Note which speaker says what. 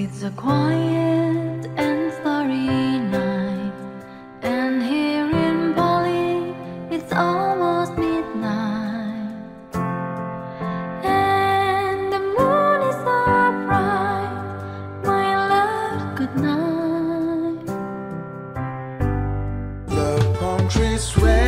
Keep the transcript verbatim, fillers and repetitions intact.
Speaker 1: It's a quiet and starry night, and here in Bali it's almost midnight, and the moon is so bright. My love, good night.
Speaker 2: The palm trees sway